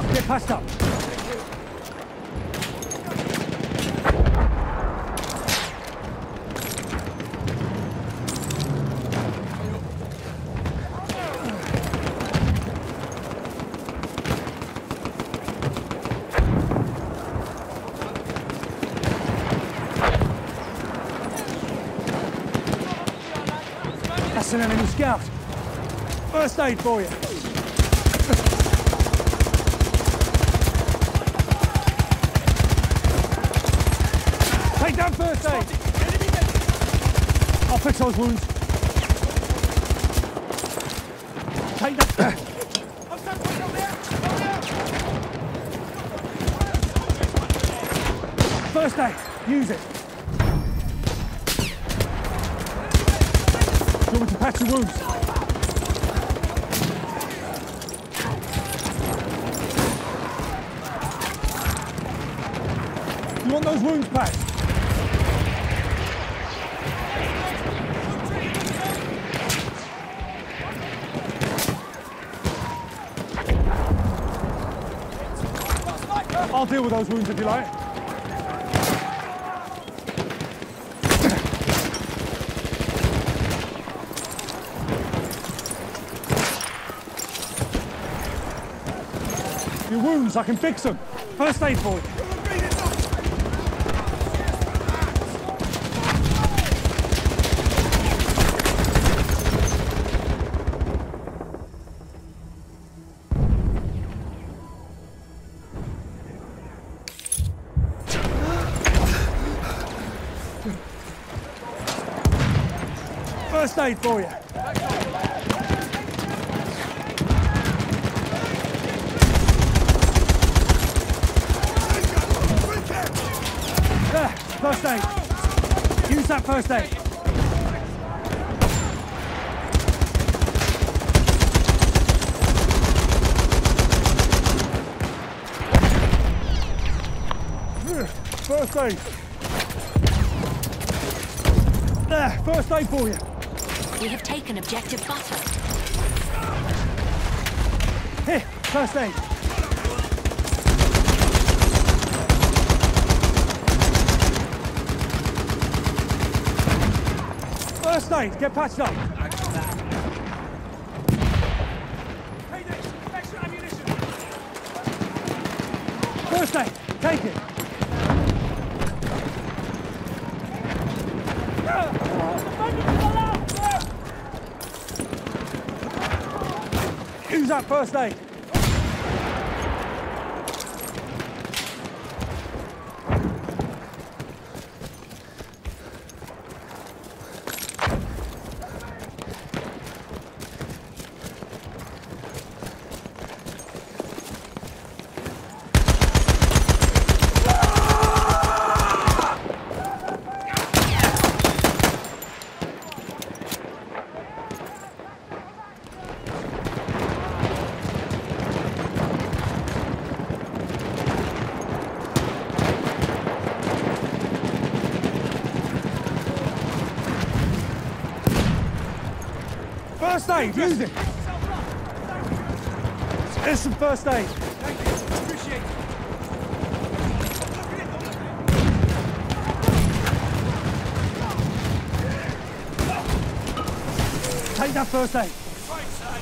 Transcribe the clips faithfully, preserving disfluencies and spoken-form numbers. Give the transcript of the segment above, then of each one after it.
Get patched up. That's an enemy scout. First aid for you. Take down first aid. I'll fix those wounds. Take that. First aid. Use it. Do you want me to patch your wounds? You want those wounds patched? I'll deal with those wounds if you like. Your wounds, I can fix them. First aid for you. First aid for you. There, first aid. Use that first aid. First aid. There, first aid for you. We have taken objective butter. Here, first aid. First aid, get patched up. Extra ammunition. First aid, take it. Use that first aid. First aid, use it. There's some first aid. Thank you. Appreciate it. Take that first aid. Right side.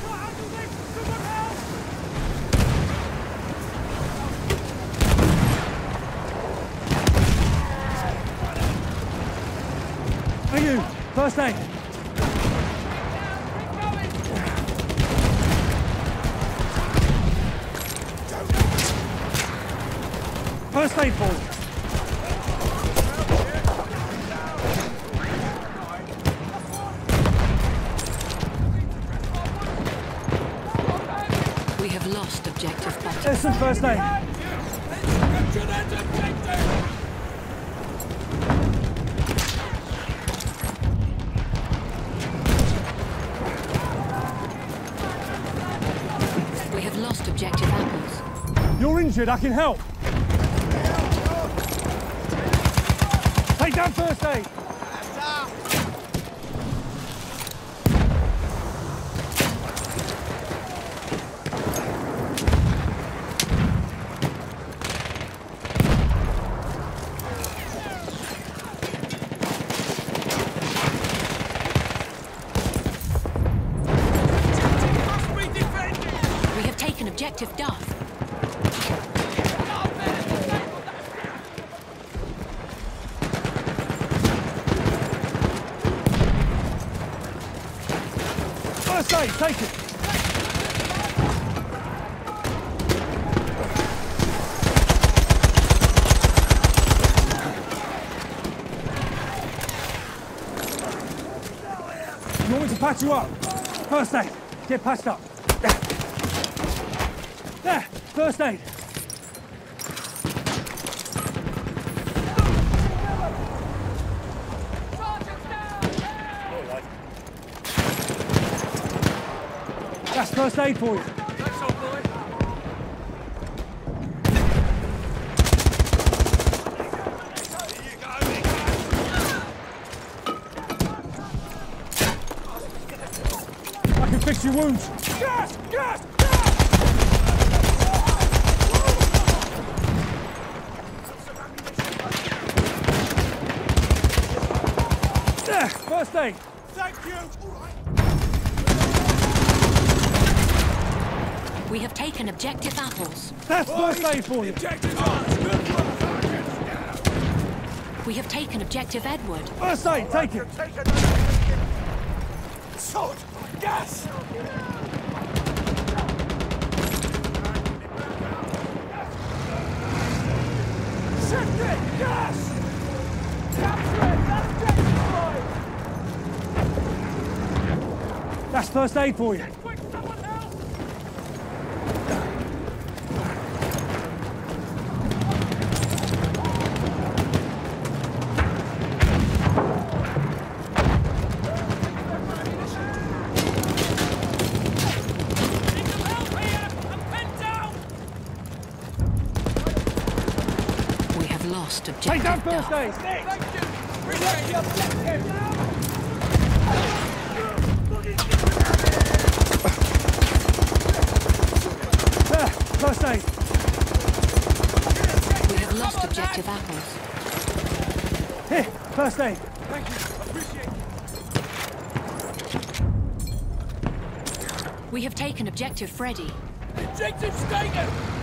Thank you. First aid. First aid for you. We have lost objective butter. There's some first aid. Capture that objective! We have lost objective apples. You're injured, I can help. Take down first aid. aid, take it. You want me to patch you up? First aid. Get patched up. There. There. First aid. That's first aid for you. That's all, boy. I can fix your wounds. Gas! Gas! There. First aid. Thank you! We have taken objective apples. That's first aid for you. Objectives ours! Good work! We have taken objective Edward. First aid, take it. Take it! Salt! Gas! Shift it! Gas! Capture it! That's That's first aid for you. quick! Someone help! Need some help here! I'm pinned down! We have lost Take objective down first Duff. aid. Thank you! Appreciate the objective! There. First aid. We have lost objective apples. Here. First aid. Thank you! Appreciate it! We have taken objective Freddy. Objective's taken!